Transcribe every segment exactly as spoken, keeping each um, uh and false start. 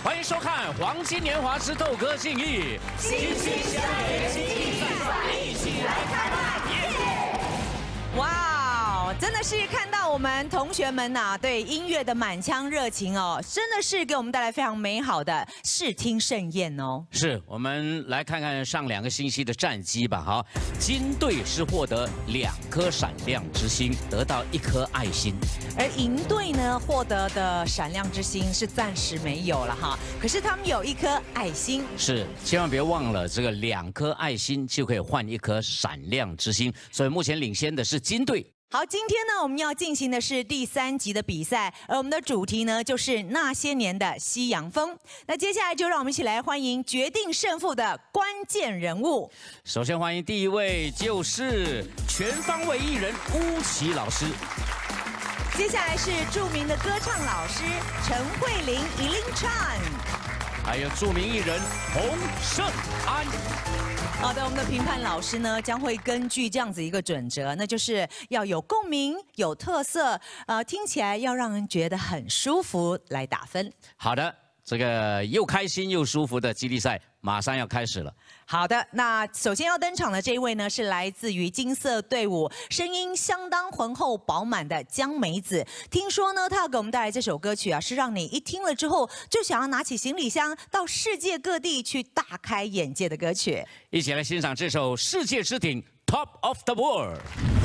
欢迎收看《黄金年华之斗歌竞艺》， 心心相连，竞技赛，一起来看看！ 哇，真的是看到我们同学们呐、啊，对音乐的满腔热情哦，真的是给我们带来非常美好的视听盛宴哦。 是我们来看看上两个星期的战绩吧。好，金队是获得两颗闪亮之星，得到一颗爱心。 而银队呢，获得的闪亮之星是暂时没有了哈，可是他们有一颗爱心。 是，千万别忘了，这个两颗爱心就可以换一颗闪亮之星，所以目前领先的是金队。 好，今天呢，我们要进行的是第三集的比赛，而我们的主题呢，就是那些年的西洋风。那接下来就让我们一起来欢迎决定胜负的关键人物。 首先欢迎第一位，就是全方位艺人巫启老师。 接下来是著名的歌唱老师陈慧琳 Eileen Chan， 还有著名艺人洪胜安。 好的，我们的评判老师呢将会根据这样子一个准则，那就是要有共鸣、有特色，呃，听起来要让人觉得很舒服来打分。 好的，这个又开心又舒服的激励赛马上要开始了。 好的，那首先要登场的这一位呢，是来自于金色队伍，声音相当浑厚饱满的江美子。听说呢，她要给我们带来这首歌曲啊，是让你一听了之后就想要拿起行李箱到世界各地去大开眼界的歌曲。 一起来欣赏这首《世界之顶》（Top of the World）。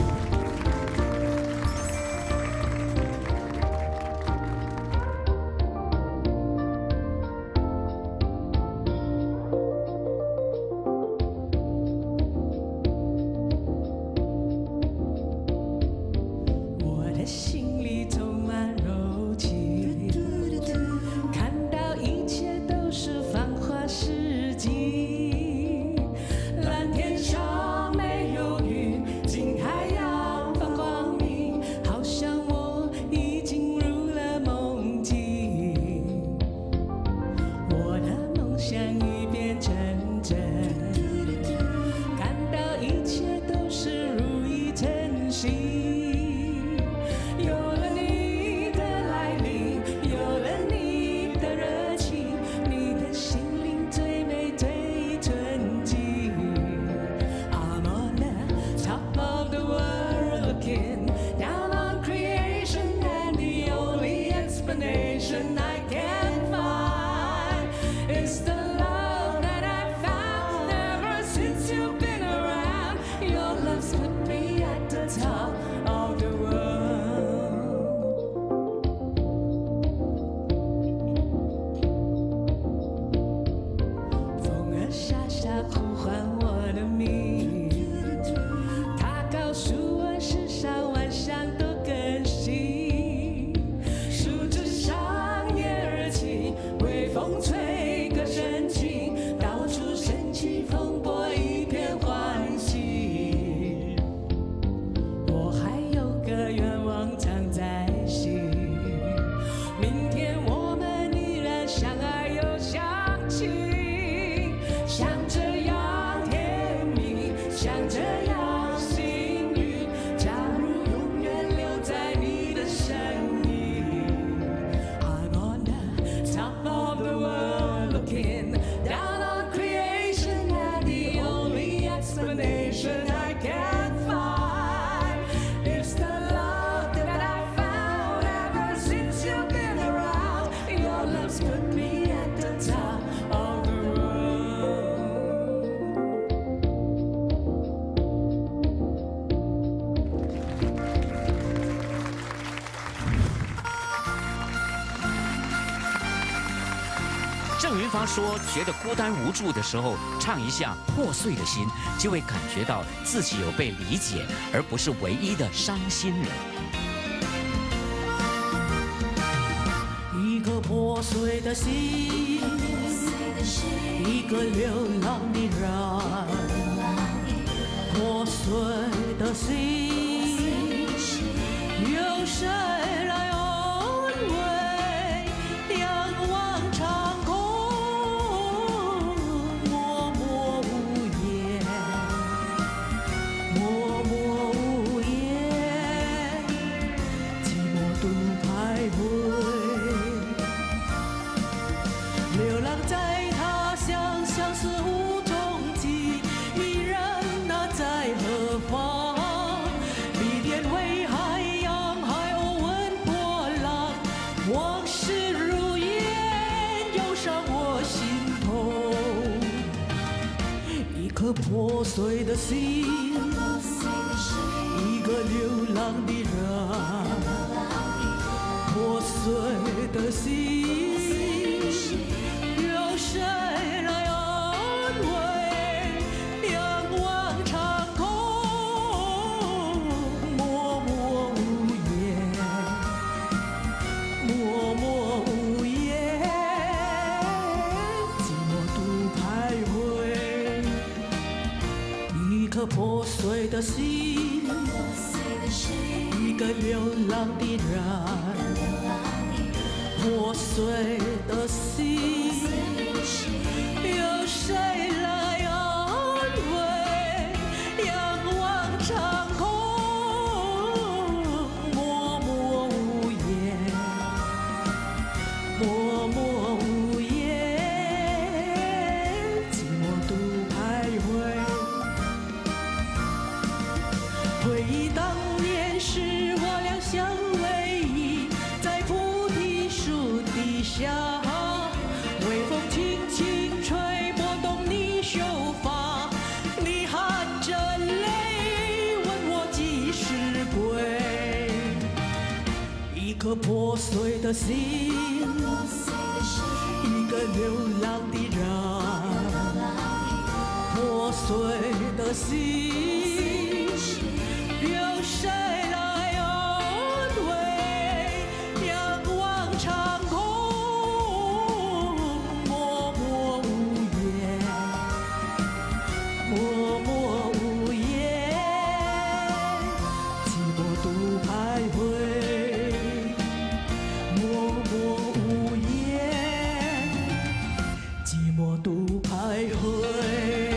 心里充满柔情，看到一切都是繁华世纪。蓝天上没有云，近海洋放光明，好像我已进入了梦境。我的梦想已变成真，看到一切都是如意成型。 有了你的来临，有了你的热情，你的心灵最美最纯净。I'm on the top of the world, looking down on creation, and the only explanation I can find is the love that I found ever since you've been around. Your love's put me at the top of the world. 呼唤我的名，他告诉我世上万象都更新，树枝上叶儿起，微风吹歌声轻，到处升起风波，一片欢喜。我还有个愿望藏在心，明天我们依然相爱又相亲。 像这样甜蜜，像这样幸运，假如永远留在你的身影。I'm on the top of the world, looking down on creation, and the only explanation I can find is the love that I found ever since you've been around. Your love's put me at the top of the world. 郑云芳说：“觉得孤单无助的时候，唱一下《破碎的心》，就会感觉到自己有被理解，而不是唯一的伤心人。” 一颗破碎的心，一个流浪的人，破碎的心，有谁来安慰？仰望长空，默默无言，默默无言，寂寞独徘徊。 事如烟涌上我心头，一颗破碎的心，一个流浪的人，破碎的心，有谁来安慰？仰望长空，默默无言，默默无言，寂寞独徘徊。一颗破碎的心，一个流浪的人，破碎的心，有谁来安慰？仰望长空，默默无言，默默无言，寂寞独徘徊。回忆当年时我俩相偎依，在菩提树底下，微风轻轻吹，拨动你秀发，你含着泪问我几时归。一颗破碎的心，一个流浪的人，破碎的心，有谁来安慰？仰望长空，默默无言，默默无言，寂寞独徘徊，默默无言，寂寞独徘徊。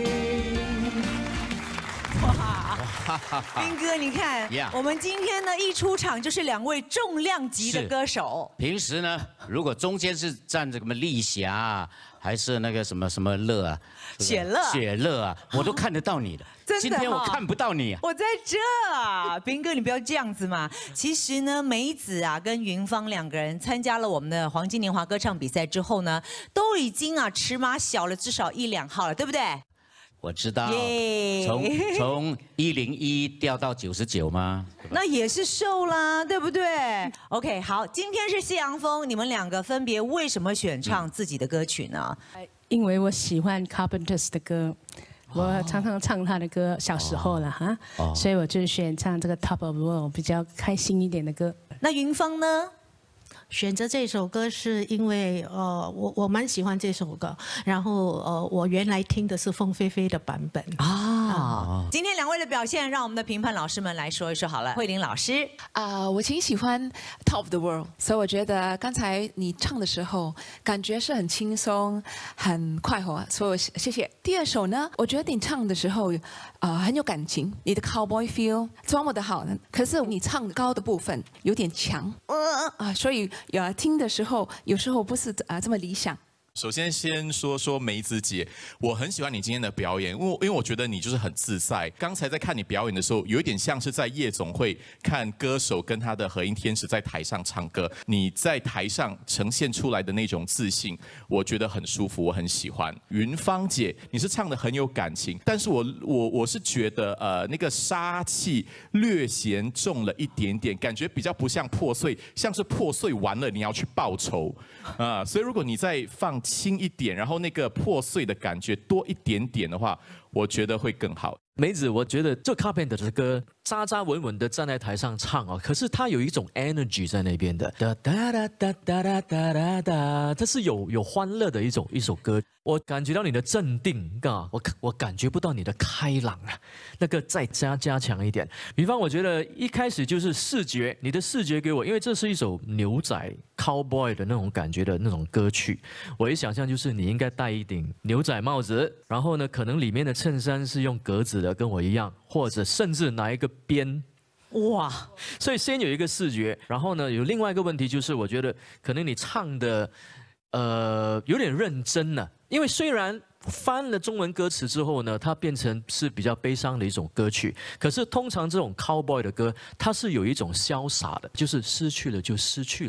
斌哥，你看 Yeah 我们今天呢一出场就是两位重量级的是歌手。 平时呢，如果中间是站着什么丽霞啊，还是那个什么什么乐啊， 雪乐雪乐啊，我都看得到你的。 真的今天我哈看不到你啊。 我在这啊，斌哥，你不要这样子嘛。其实呢，梅子啊跟云芳两个人参加了我们的黄金年华歌唱比赛之后呢，都已经啊尺码小了至少一两号了，对不对？ 我知道， 耶从从一零一掉到九十九吗？ 那也是瘦啦，对不对 ？OK， 好，今天是谢阳峰，你们两个分别为什么选唱自己的歌曲呢？ 因为我喜欢 Carpenters 的歌，我常常唱他的歌，小时候了哈，所以我就选唱这个 Top of the World 比较开心一点的歌。 那云芳呢？ 选择这首歌是因为呃，我我蛮喜欢这首歌，然后呃，我原来听的是凤飞飞的版本啊。今天两位的表现，让我们的评判老师们来说一说好了。慧玲老师啊、我挺喜欢 Top of the World， 所以我觉得刚才你唱的时候，感觉是很轻松、很快活，所以我谢谢。第二首呢，我觉得你唱的时候，啊、很有感情，你的 Cowboy feel 多么的好呢？可是你唱高的部分有点强，啊、所以有听的时候，有时候不是啊、这么理想。 首先，先说说梅子姐，我很喜欢你今天的表演，因为因为我觉得你就是很自在。刚才在看你表演的时候，有一点像是在夜总会看歌手跟他的和音天使在台上唱歌，你在台上呈现出来的那种自信，我觉得很舒服，我很喜欢。云芳姐，你是唱的很有感情，但是我我我是觉得呃那个杀气略显重了一点点，感觉比较不像破碎，像是破碎完了你要去报仇啊、所以如果你再放轻一点，然后那个破碎的感觉多一点点的话，我觉得会更好。 梅子，我觉得这 Carpenter 的歌扎扎稳稳的站在台上唱哦，可是他有一种 energy 在那边的，哒哒哒哒哒哒哒哒哒，这是有有欢乐的一种一首歌。我感觉到你的镇定，啊，我我感觉不到你的开朗啊，那个再加加强一点。比方，我觉得一开始就是视觉，你的视觉给我，因为这是一首牛仔 cowboy 的那种感觉的那种歌曲，我一想象就是你应该戴一顶牛仔帽子，然后呢，可能里面的衬衫是用格子的，跟我一样，或者甚至拿一个边。哇！所以先有一个视觉，然后呢，有另外一个问题就是，我觉得可能你唱的，呃，有点认真了。因为虽然翻了中文歌词之后呢，它变成是比较悲伤的一种歌曲，可是通常这种 cowboy 的歌，它是有一种潇洒的，就是失去了就失去了，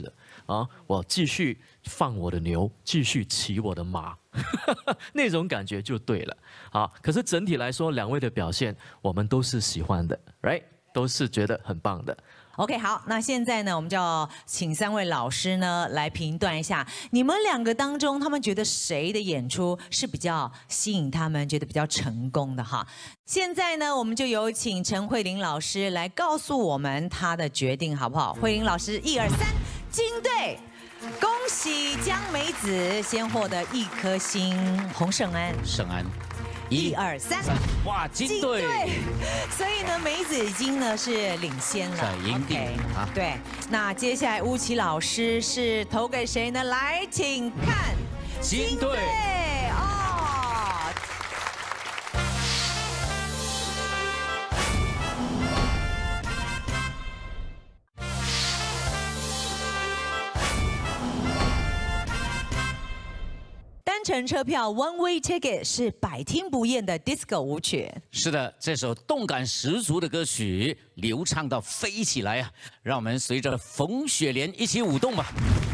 啊，我继续放我的牛，继续骑我的马，那种感觉就对了啊。可是整体来说，两位的表现我们都是喜欢的 ，right？ 都是觉得很棒的。 OK， 好，那现在呢，我们就要请三位老师呢来评断一下，你们两个当中，他们觉得谁的演出是比较吸引他们，觉得比较成功的哈。现在呢，我们就有请陈慧琳老师来告诉我们她的决定，好不好？慧琳老师，一二三，金队。恭喜江美子先获得一颗星，洪胜安， 盛安。 一二三， 哇，金队！ 所以呢，梅子已经呢是领先了， 在赢定啊。 对，那接下来巫启老师是投给谁呢？来，请看金队哦。单程车票 One Way Ticket 是百听不厌的 disco 舞曲。 是的，这首动感十足的歌曲流畅到飞起来啊！让我们随着冯雪莲一起舞动吧。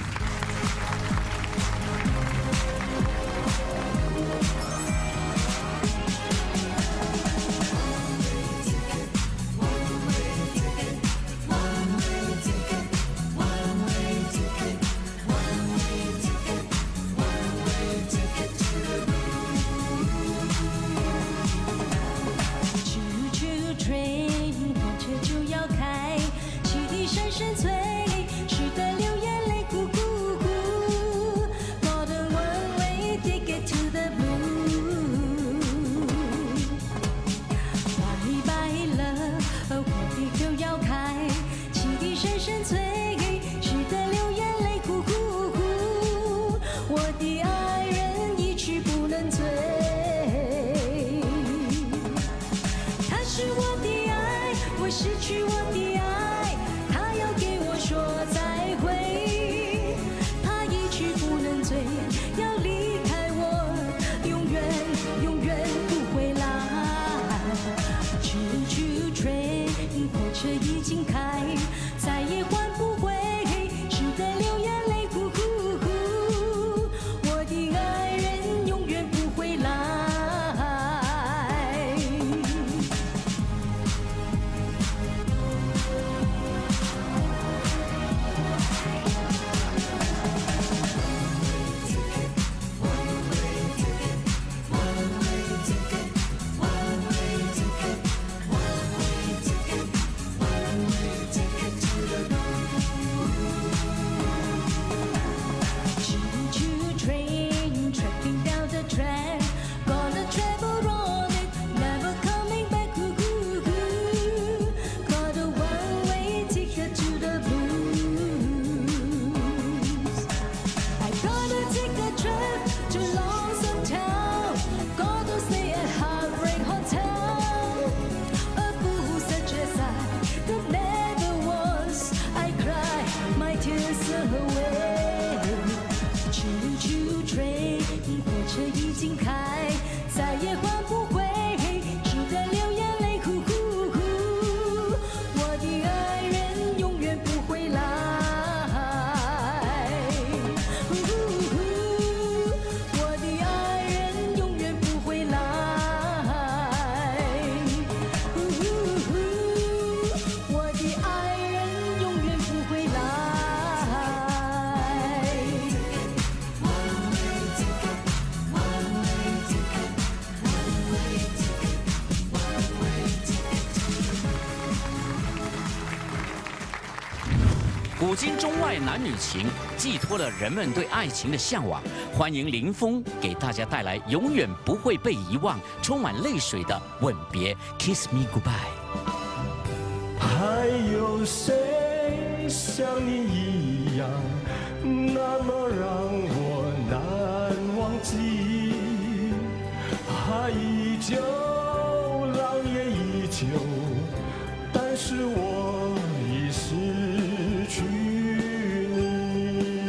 古今中外男女情，寄托了人们对爱情的向往。欢迎林峰给大家带来永远不会被遗忘、充满泪水的吻别 ，Kiss Me Goodbye。 还有谁像你一样，那么让我难忘记？爱依旧，浪也依旧，但是我已失去你。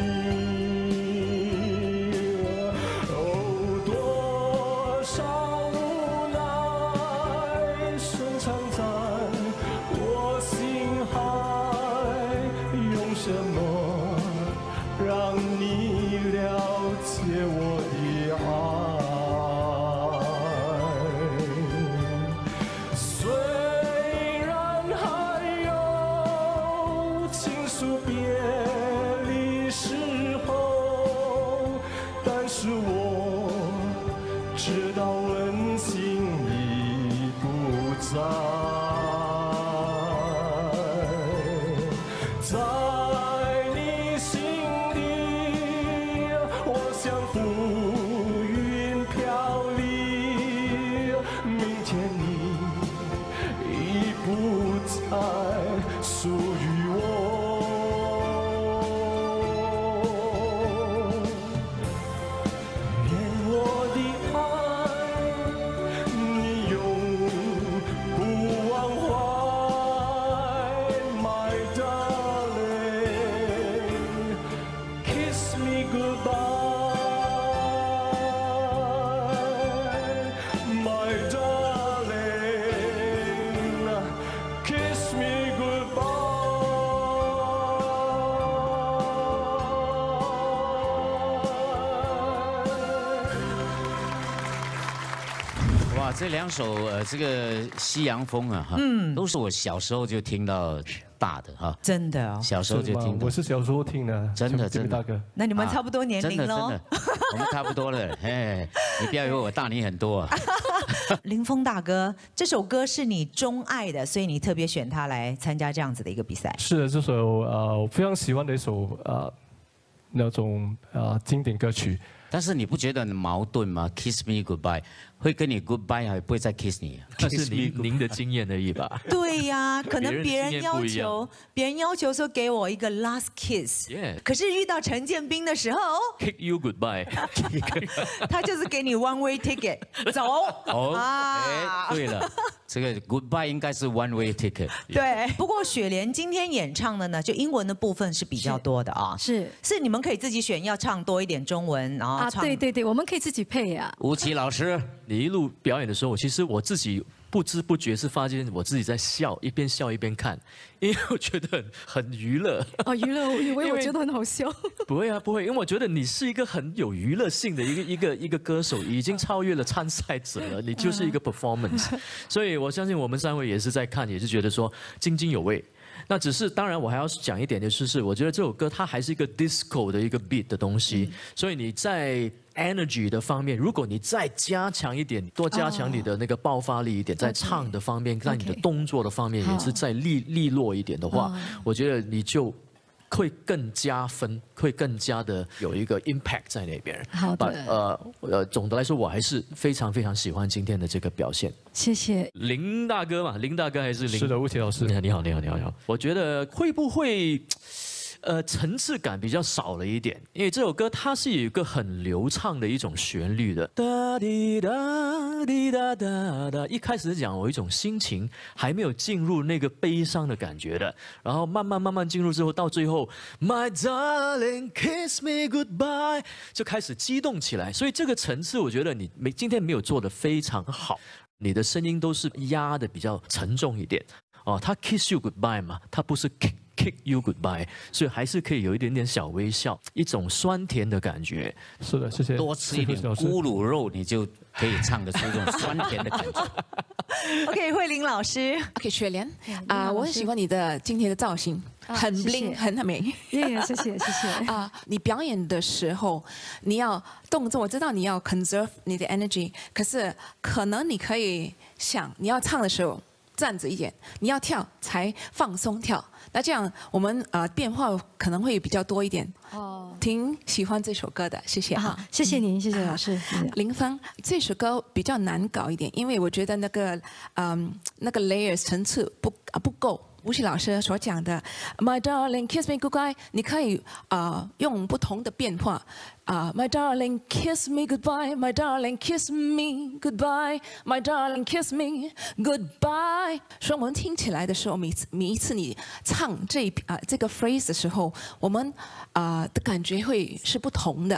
哦，多少无奈深藏在我心海，用什么你了解我的爱。虽然还有情书别离时候，但是我知道温馨已不在。 在你心底，我像浮云飘零。明天你已不再属于我。愿我的爱你永不忘怀 ，My darling。 Kiss me goodbye, my darling. Kiss me goodbye. 哇，这两首呃，这个西洋风啊，哈，嗯，都是我小时候就听到大的哈， 真的哦。 小时候就听到。 我是小时候听的， 真的真的大哥。 那你们差不多年龄喽。 真的真的，我们差不多了。哎，你不要以为我大你很多啊。 林峰大哥，这首歌是你钟爱的，所以你特别选它来参加这样子的一个比赛。 是的，这首呃我非常喜欢的一首呃那种呃经典歌曲。 但是你不觉得很矛盾吗 ？Kiss me goodbye， 会跟你 goodbye， 还不会再 kiss 你？ 那是您您的经验而已吧？ 对呀，可能别人要求，别人要求说给我一个 last kiss， 可是遇到陈建斌的时候 ，kick you goodbye， 他就是给你 one way ticket， 走。 哦，哎，对了，这个 goodbye 应该是 one way ticket。 对，不过雪莲今天演唱的呢，就英文的部分是比较多的啊， 是是你们可以自己选，要唱多一点中文，然后。 啊，对对对，我们可以自己配呀。 吴奇老师， 你一路表演的时候，其实我自己不知不觉是发现我自己在笑，一边笑一边看，因为我觉得很很娱乐。 哦，娱乐，我以为我觉得很好笑。 不会啊，不会，因为我觉得你是一个很有娱乐性的一个一个一个歌手，已经超越了参赛者了，你就是一个 performance。所以我相信我们三位也是在看，也是觉得说津津有味。 那只是，当然我还要讲一点的就是，我觉得这首歌它还是一个 disco 的一个 beat 的东西，嗯、所以你在 energy 的方面，如果你再加强一点，多加强你的那个爆发力一点， oh, 在唱的方面， okay. 在你的动作的方面也是再利利落一点的话， oh. 我觉得你就会更加分，会更加的有一个 impact 在那边。 好的。 呃呃，总的来说，我还是非常非常喜欢今天的这个表现。 谢谢林大哥嘛，林大哥还是林？ 是的，吴奇老师。 你好，你好，你好，你好，你好。我觉得会不会，呃，层次感比较少了一点？因为这首歌它是有一个很流畅的一种旋律的，哒滴哒滴哒哒哒。一开始讲我一种心情还没有进入那个悲伤的感觉的，然后慢慢慢慢进入之后，到最后 My darling kiss me goodbye 就开始激动起来。所以这个层次，我觉得你没今天没有做得非常好。 你的声音都是压的比较沉重一点，哦，他 kiss you goodbye 嘛，他不是 kick kick you goodbye， 所以还是可以有一点点小微笑，一种酸甜的感觉。 是的，谢谢。 多吃一点咕噜肉，你就可以唱得出这种酸甜的感觉。 OK， 慧玲老师 ，OK， 雪莲啊，我很喜欢你的今天的造型。 很 bling， 很很美。 谢谢谢谢谢谢。 啊，你表演的时候，你要动作，我知道你要 conserve 你的 energy， 可是可能你可以想，你要唱的时候站着一点，你要跳才放松跳。那这样我们呃变化可能会比较多一点。哦，挺喜欢这首歌的，谢谢哈。 谢谢您，谢谢老师。 林峰，这首歌比较难搞一点，因为我觉得那个嗯那个 layers 层次不啊不够。 吴奇老师所讲的 ，My darling, kiss me goodbye， 你可以啊、呃、用不同的变化啊、呃、，My darling, kiss me goodbye, My darling, kiss me goodbye, My darling, kiss me goodbye。所以我们听起来的时候，每次每一次你唱这啊、呃、这个 phrase 的时候，我们啊、呃、的感觉会是不同的。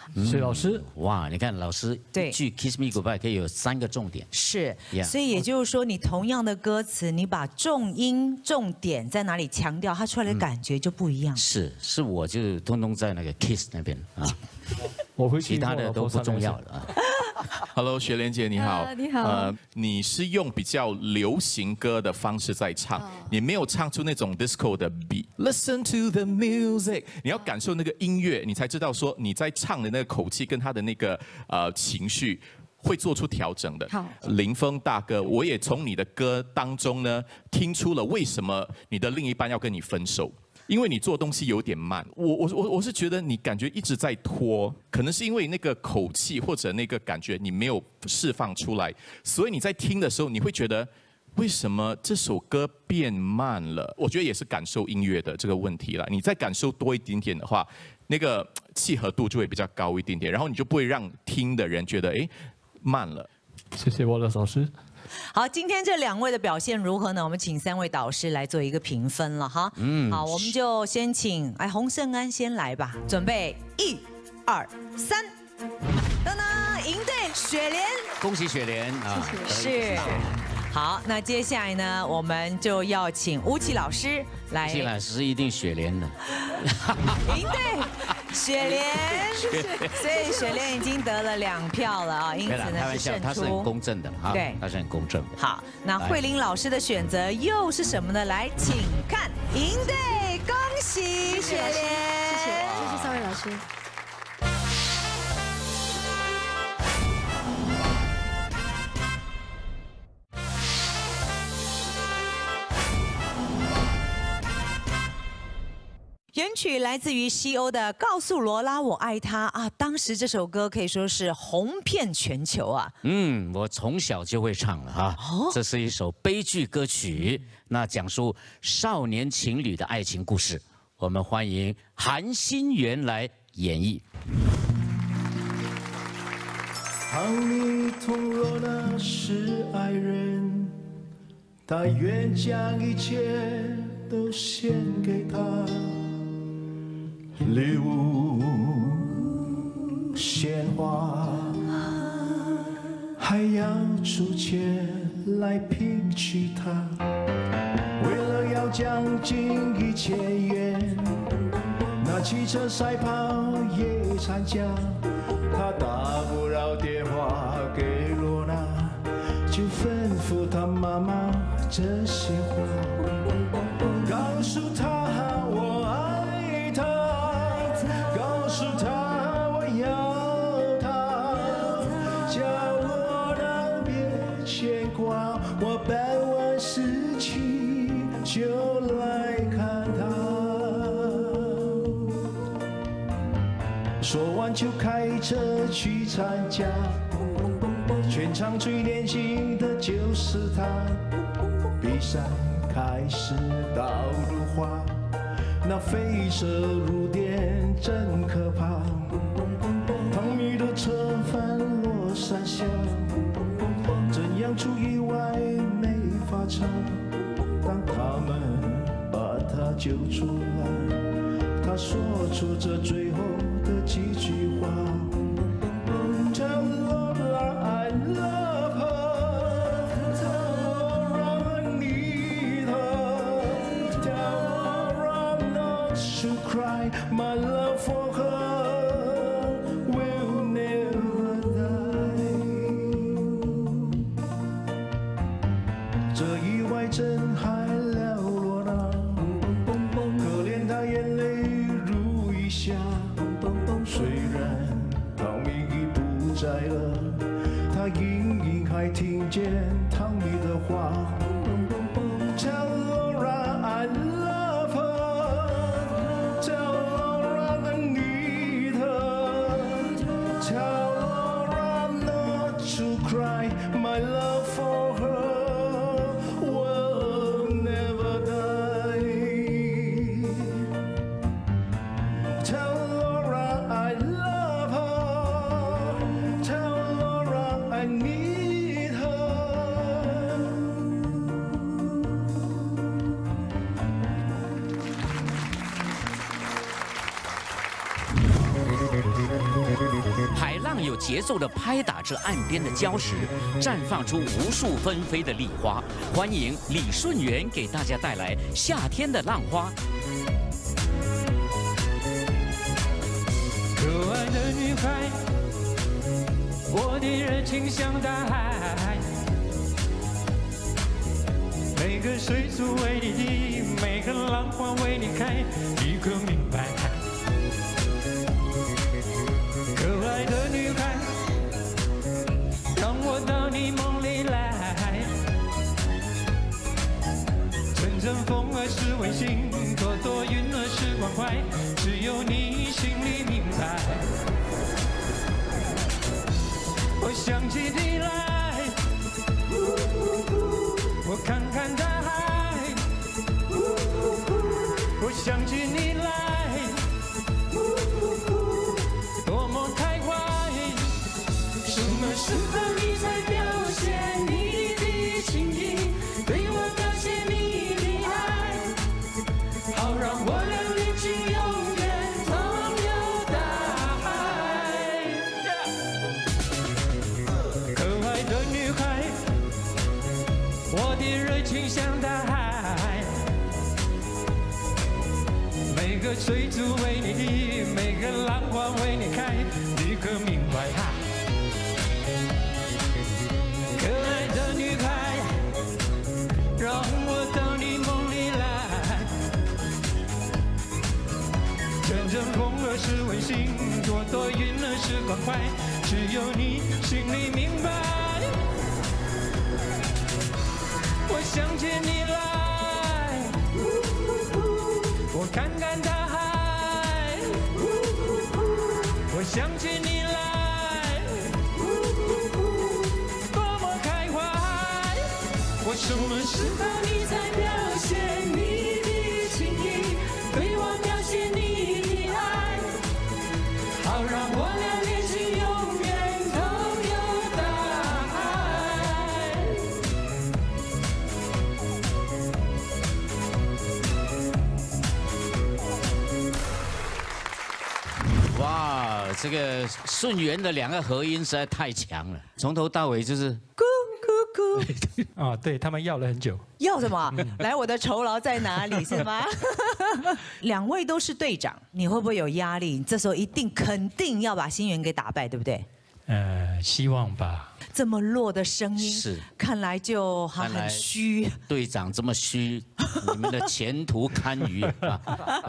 谢谢老师。 哇，你看老师对一句 Kiss Me Goodbye 可以有三个重点。 是 Yeah 所以也就是说，你同样的歌词，你把重音、重点在哪里强调，它出来的感觉就不一样。 是，是我就通通在那个 Kiss 那边啊， 我会其他的都不重要了啊。 Hello， 学莲姐你好。 啊你好呃，你是用比较流行歌的方式在唱，你没有唱出那种 disco 的 beat。Listen to the music， 你要感受那个音乐，你才知道说你在唱的那个口气跟他的那个呃情绪。会做出调整的。 好， 林峰大哥，我也从你的歌当中呢，听出了为什么你的另一半要跟你分手。因为你做东西有点慢，我我我我是觉得你感觉一直在拖，可能是因为那个口气或者那个感觉你没有释放出来，所以你在听的时候你会觉得为什么这首歌变慢了？我觉得也是感受音乐的这个问题了。你再感受多一点点的话，那个契合度就会比较高一点点，然后你就不会让听的人觉得哎慢了。 谢谢我的老师。 好，今天这两位的表现如何呢？我们请三位导师来做一个评分了哈。嗯，好，我们就先请哎洪胜安先来吧，准备一、二、三，噔噔，赢队雪莲， 恭喜雪莲啊！ 是。好，那接下来呢，我们就要请吴奇老师来。 吴奇老师一定雪莲的。 赢队雪莲，所以雪莲已经得了两票了啊，因此呢是胜出。 他是很公正的啊， 对， 他是很公正的。 好，那慧玲老师的选择又是什么呢？来，请看赢队，恭喜雪莲， 谢谢，谢谢三位老师。 原曲来自于西欧的《告诉罗拉我爱她》啊，当时这首歌可以说是红遍全球啊。 嗯，我从小就会唱了哈。哦，这是一首悲剧歌曲，那讲述少年情侣的爱情故事。我们欢迎韩新元来演绎。 当你同罗拉是爱人，他愿将一切都献给他。礼物、鲜花，还要出钱来聘娶她。为了要将近一千元，那汽车赛跑也参加。他打不了电话给罗娜，就吩咐他妈妈这些话，告诉她我爱她。告诉他我要他，叫我让别牵挂，我办完事情就来看他。说完就开车去参加，全场最年轻的就是他。比赛开始到如花，那飞车如电真可怕，汤米的车翻落山下，怎样出意外没法查。当他们把他救出来，他说出这最后的几句话 ：Tell Laura I love her, tell Laura I need her, tell Laura not to cry, my love for her will never die。这意外震撼了罗娜，可怜她眼泪如雨下。虽然汤米已不在了，她隐隐还听见汤米的话。Tell Laura I love her, tell Laura I need her, tell Laura not to cry, my love for her will never die. Tell Laura I love her, tell Laura I need her. 谢海浪有节奏地拍打着岸边的礁石，绽放出无数纷飞的丽花。欢迎李顺元给大家带来夏天的浪花。 可爱的女孩，我的热情像大海，每个水族为你滴，每个浪花为你开，你可明白？可爱的女孩，让我到你梦里来，阵阵风儿是温馨，朵朵云儿是关怀，只有你心里明白。我想起你来，我看看大海，我想起你来，多么开怀。什么时候你才表现你的情意，对我表现你的爱，好让我俩恋情永远同游大海。可爱的女孩，我的热情像大海，每个水族为你滴，每个浪花为你开，你可明白？可爱的女孩，让我到你梦里来，阵阵风儿是温馨，朵朵云儿是关怀，只有你心里明白。我想起你来，我看看大海，我想起你来，多么开怀。我什么时候你才表现你的情意，对我表现你的爱，好让我俩恋情永远同游大海。 哇，这个顺元的两个合音实在太强了，从头到尾就是咕咕咕。 啊，对他们要了很久。 要什么？来，我的酬劳在哪里？是吗？两位都是队长，你会不会有压力？这时候一定肯定要把新元给打败，对不对？ 呃，希望吧。 这么弱的声音， 是看来就还看来很虚。 队长这么虚，你们的前途堪虞啊！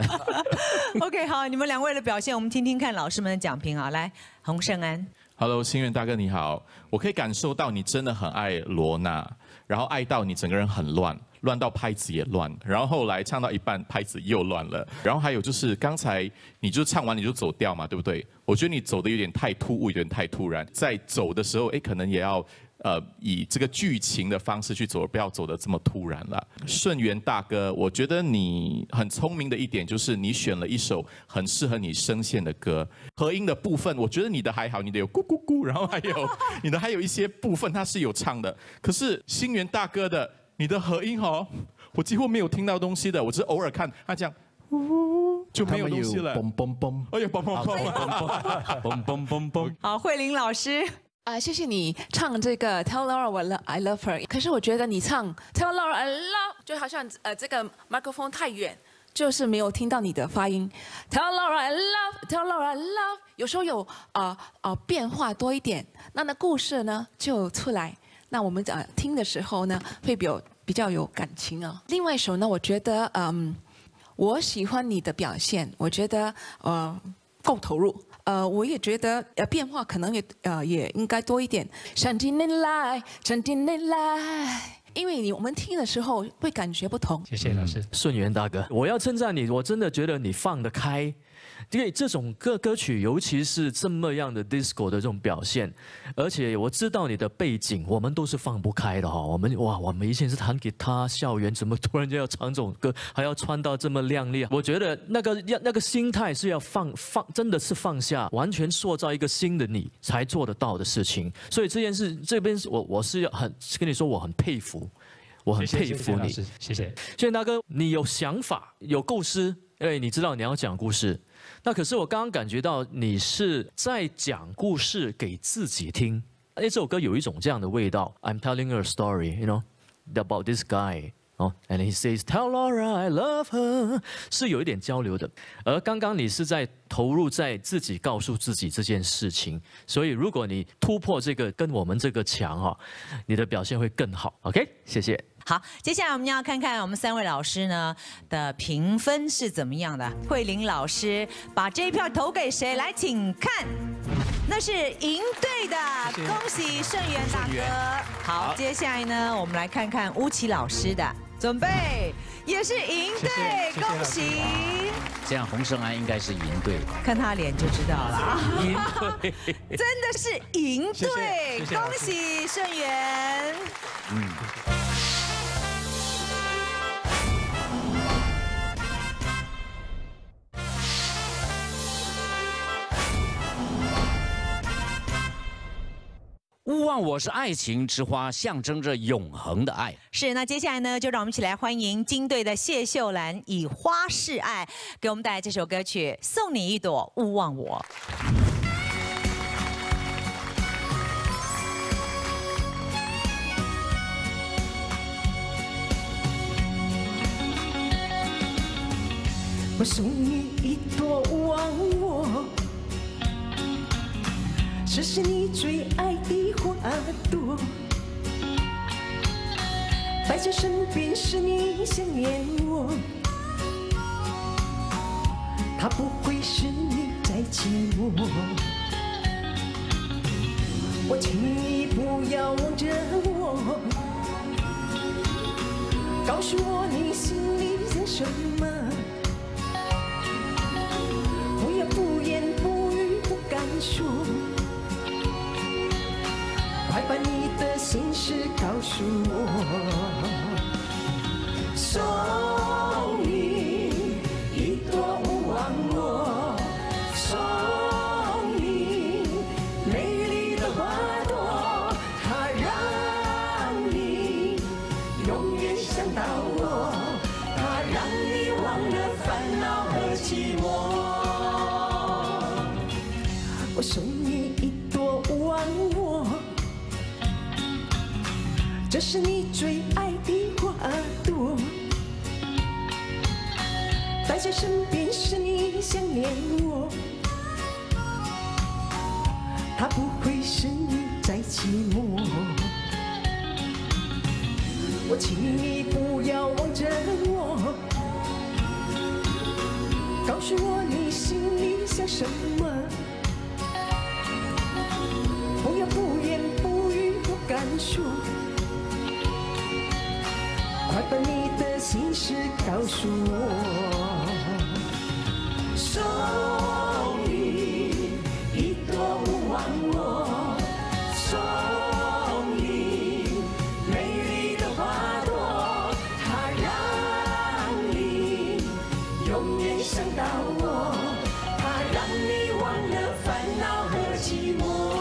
OK， 好，你们两位的表现，我们听听看老师们的讲评啊。来，洪胜安。 Hello， 心愿大哥你好，我可以感受到你真的很爱罗娜，然后爱到你整个人很乱，乱到拍子也乱，然后后来唱到一半拍子又乱了，然后还有就是刚才你就唱完你就走调嘛，对不对？我觉得你走的有点太突兀，有点太突然，在走的时候，哎，可能也要。呃，以这个剧情的方式去走，不要走得这么突然了。顺元大哥，我觉得你很聪明的一点就是你选了一首很适合你声线的歌。和音的部分，我觉得你的还好，你的有咕咕咕，然后还有你的还有一些部分它是有唱的。可是星元大哥的你的和音哦，我几乎没有听到东西的，我只是偶尔看他这样。就没有东西了。嘣嘣嘣！哎呀，嘣嘣嘣！嘣嘣嘣嘣！ 好，慧玲老师。 啊、呃，谢谢你唱这个 Tell Laura I Love I Love Her。可是我觉得你唱 Tell Laura I Love 就好像呃这个麦克风太远，就是没有听到你的发音。Tell Laura I Love Tell Laura I Love 有时候有呃呃变化多一点，那那故事呢就出来。那我们呃听的时候呢会比较比较有感情啊。另外一首呢，我觉得嗯我喜欢你的表现，我觉得呃够投入。呃，我也觉得呃变化可能也呃也应该多一点。上天来，上天来，因为你我们听的时候会感觉不同。 谢谢老师， 顺元大哥，我要称赞你，我真的觉得你放得开。因为这种歌歌曲，尤其是这么样的 disco 的这种表现，而且我知道你的背景，我们都是放不开的哈。我们哇，我们以前是弹吉他，校园怎么突然间要唱这种歌，还要穿到这么亮丽？我觉得那个要那个心态是要放放，真的是放下，完全塑造一个新的你才做得到的事情。所以这件事这边我我是要很跟你说，我很佩服，我很佩服你。 谢谢， 谢谢大哥，你有想法，有构思。 因为你知道你要讲故事。那可是我刚刚感觉到你是在讲故事给自己听。哎，这首歌有一种这样的味道。I'm telling her a story, you know, about this guy. 哦 ，and he says, "Tell Laura I love her." 是有一点交流的。而刚刚你是在投入在自己告诉自己这件事情，所以如果你突破这个跟我们这个墙哈，你的表现会更好。OK， 谢谢。 好，接下来我们要看看我们三位老师呢的评分是怎么样的。慧玲老师把这一票投给谁？来，请看。那是赢队的，恭喜盛元大哥。好，接下来呢，我们来看看巫启老师的，准备也是赢队，恭喜。 这样洪胜安应该是赢队， 看他脸就知道了。 赢队， 真的是赢队，恭喜盛元。嗯。 勿忘我是爱情之花，象征着永恒的爱。 是，那接下来呢，就让我们一起来欢迎金队的谢秀兰以花示爱，给我们带来这首歌曲《送你一朵勿忘我》。 我送你一朵勿忘我。这是你最爱的花朵，摆在身边是你想念我，它不会使你再寂寞。我请你不要望着我，告诉我你心里想什么，不要不言不语不敢说。快把你的心事告诉我，送你一朵勿忘我，送你美丽的花朵，它让你永远想到我，它让你忘了烦恼和寂寞。我送你一朵勿忘我。这是你最爱的花朵，摆在身边是你想念我，它不会使你再寂寞。我请你不要望着我，告诉我你心里想什么，不要不言不语不敢说。快把你的心事告诉我，送你一朵勿忘我，送你美丽的花朵，它让你永远想到我，它让你忘了烦恼和寂寞。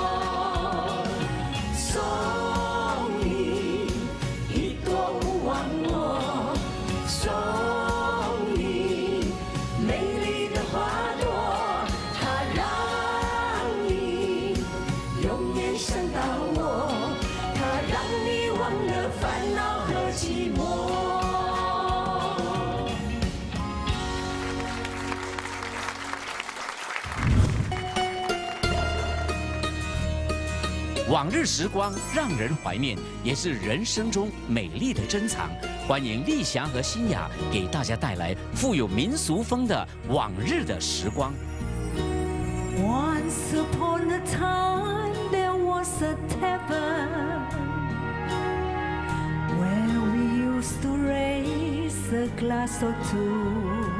往日时光让人怀念，也是人生中美丽的珍藏。欢迎丽霞和欣雅给大家带来富有民俗风的《往日的时光》。 Once upon a time there was a tavern where we used to raise a glass or two.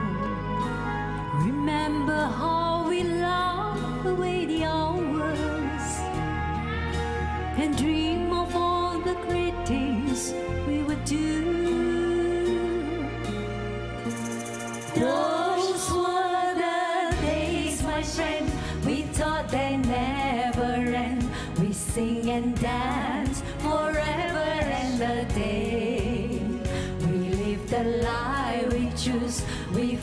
Remember how we laughed away the hours and dream of all the great things we would do. Those were the days, my friend, we thought they never end. We sing and dance forever and a day. We live the life we choose, we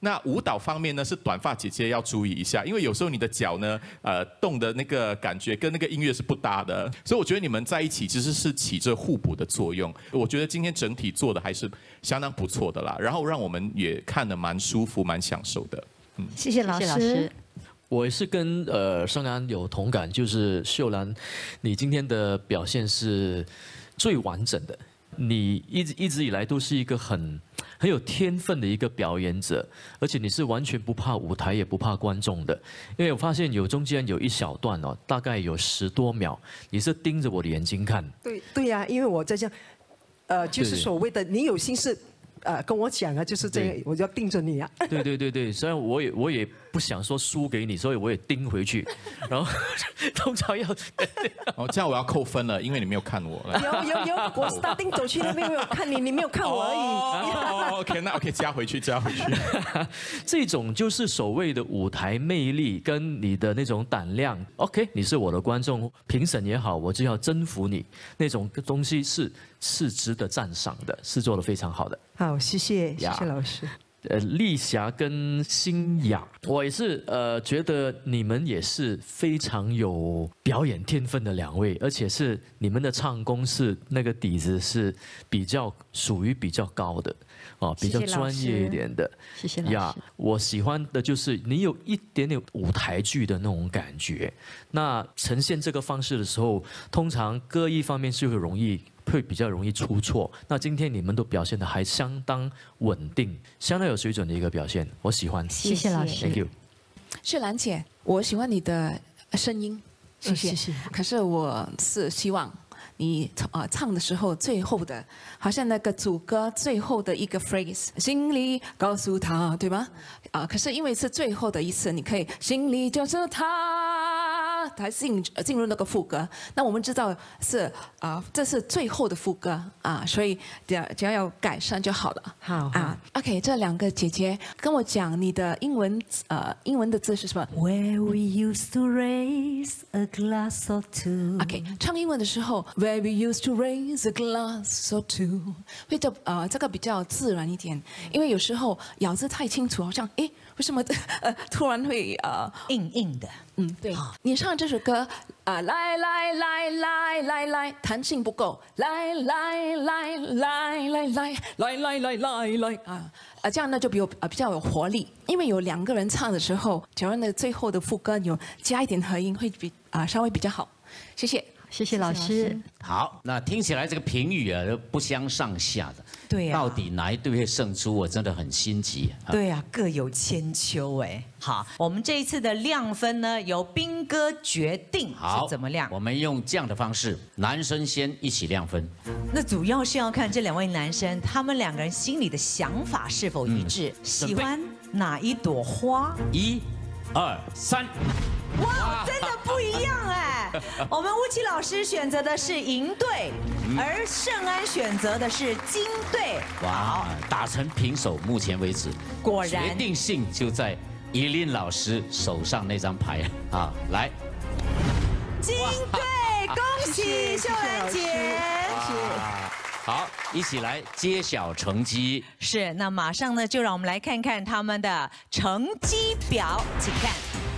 那舞蹈方面呢，是短发姐姐要注意一下，因为有时候你的脚呢，呃，动的那个感觉跟那个音乐是不搭的，所以我觉得你们在一起其实是起着互补的作用。我觉得今天整体做的还是相当不错的啦，然后让我们也看得蛮舒服、蛮享受的。嗯， 谢谢老师。 我也是跟呃盛安有同感，就是秀兰，你今天的表现是最完整的。你一直一直以来都是一个很很有天分的一个表演者，而且你是完全不怕舞台也不怕观众的。因为我发现有中间有一小段哦，大概有十多秒，你是盯着我的眼睛看。 对对呀、啊，因为我在这样，呃，就是所谓的你有心事。呃，跟我讲啊，就是这个，我就要盯着你啊。 对对对对，虽然我也我也不想说输给你，所以我也盯回去，然后通常要哦，这样我要扣分了，因为你没有看我。 有有有，我 starting 走去那边没有看你，你没有看我而已。 哦 ，OK， 那 OK 加回去，加回去。 这种就是所谓的舞台魅力跟你的那种胆量。OK， 你是我的观众，评审也好，我就要征服你，那种东西是是值得赞赏的，是做得非常好的。 好，谢谢，谢谢老师。 呃，丽霞跟新雅，我也是呃，觉得你们也是非常有表演天分的两位，而且是你们的唱功是那个底子是比较属于比较高的，哦，比较专业一点的。 谢谢老师。 呀，我喜欢的就是你有一点点舞台剧的那种感觉。那呈现这个方式的时候，通常歌艺方面是会容易。会比较容易出错。那今天你们都表现得还相当稳定，相当有水准的一个表现，我喜欢。 谢谢老师 ，Thank you。 是兰姐，我喜欢你的声音，谢谢。 谢谢。 可是我是希望你呃唱的时候最后的，好像那个主歌最后的一个 phrase， 心里告诉他，对吗？啊、呃，可是因为是最后的一次，你可以心里就是他，才进进入那个副歌。那我们知道是啊、呃，这是最后的副歌啊，所以只要只要有改善就好了。 好啊 ，OK， 这两个姐姐跟我讲你的英文呃英文的字是什么 ？Where we used to raise a glass or two。 OK， 唱英文的时候 ，Where we used to raise a glass or two， 会的呃这个比较自然一点，因为有时候咬字太清楚，好像诶为什么呃突然会呃硬硬的？ 嗯，对。你唱这首歌啊、呃，来来来来来来，弹性不够，来来来来来来来来来来来啊啊，这样呢就比较啊比较有活力，因为有两个人唱的时候，假如呢最后的副歌有加一点和音，会比啊、呃、稍微比较好。谢谢。 谢谢老师。 好，那听起来这个评语啊都不相上下的。 对呀、啊。 到底哪一队会胜出？我真的很心急。 啊对呀、啊，各有千秋哎。好，我们这一次的亮分呢，由兵哥决定是怎么亮。 我们用这样的方式，男生先一起亮分。 那主要是要看这两位男生，他们两个人心里的想法是否一致，嗯、喜欢哪一朵花？ 一、二、三。 哇，真的不一样哎！我们乌奇老师选择的是银队，嗯、而盛安选择的是金队。 哇，打成平手，目前为止， 果然决定性就在依琳老师手上那张牌啊！来， 金队，恭喜秀兰姐！ 谢谢。好，一起来揭晓成绩。 是，那马上呢，就让我们来看看他们的成绩表，请看。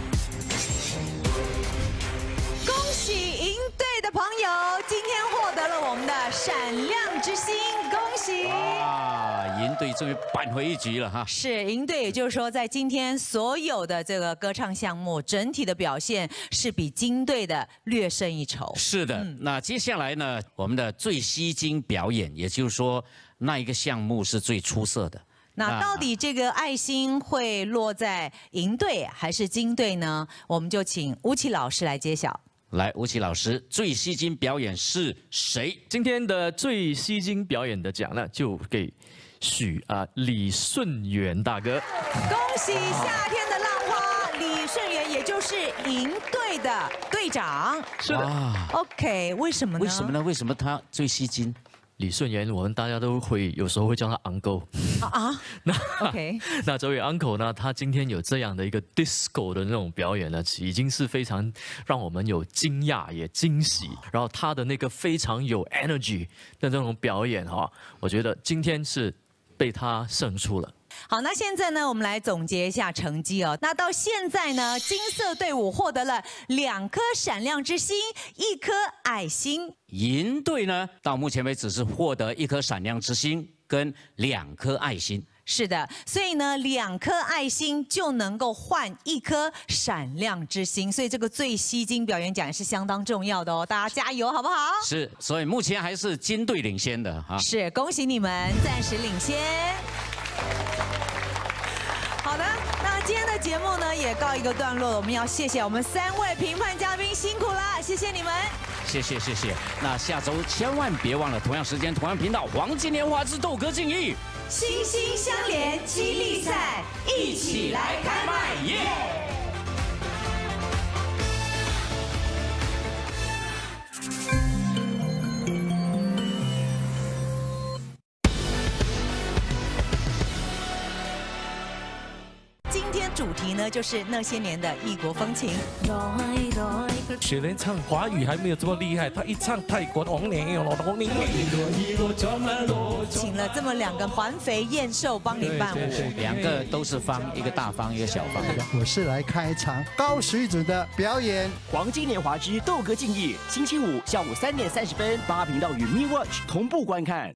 恭喜银队的朋友，今天获得了我们的闪亮之星，恭喜！ 哇，银队终于扳回一局了哈。 是，银队也就是说，在今天所有的这个歌唱项目，整体的表现是比金队的略胜一筹。 是的，嗯、那接下来呢，我们的最吸睛表演，也就是说那一个项目是最出色的。 那到底这个爱心会落在银队还是金队呢？我们就请乌奇老师来揭晓。 来，吴奇老师，最吸睛表演是谁？ 今天的最吸睛表演的奖呢，就给许啊、呃、李顺元大哥。 恭喜夏天的浪花李顺元，也就是银队的队长。 是的。 OK， 为什么呢？ 为什么呢？为什么他最吸睛？ 李顺元，我们大家都会有时候会叫他 uncle 啊啊， 那 OK， 那这位 uncle 呢，他今天有这样的一个 disco 的那种表演呢，已经是非常让我们有惊讶也惊喜。然后他的那个非常有 energy 的这种表演哈，我觉得今天是被他胜出了。 好，那现在呢，我们来总结一下成绩哦。那到现在呢，金色队伍获得了两颗闪亮之星，一颗爱心。 银队呢，到目前为止是获得一颗闪亮之星跟两颗爱心。 是的，所以呢，两颗爱心就能够换一颗闪亮之星，所以这个最吸睛表演奖也是相当重要的哦，大家加油好不好？ 是，所以目前还是金队领先的哈。 是，恭喜你们暂时领先。好的，那今天的节目呢也告一个段落了，我们要谢谢我们三位评判嘉宾，辛苦了，谢谢你们。 谢谢谢谢。那下周千万别忘了，同样时间同样频道，黄金年华之斗歌竞艺。 心心相连，激励赛，一起来开麦耶！今天主题呢，就是那些年的异国风情。 雪莲唱华语还没有这么厉害，她一唱泰国王年有王年， 请了这么两个环肥燕瘦帮你伴舞， 两个都是方，一个大方，一个小方。 我是来看一场高水准的表演。 黄金年华之斗歌竞艺，星期五下午三点三十分，八频道与 Me Watch 同步观看。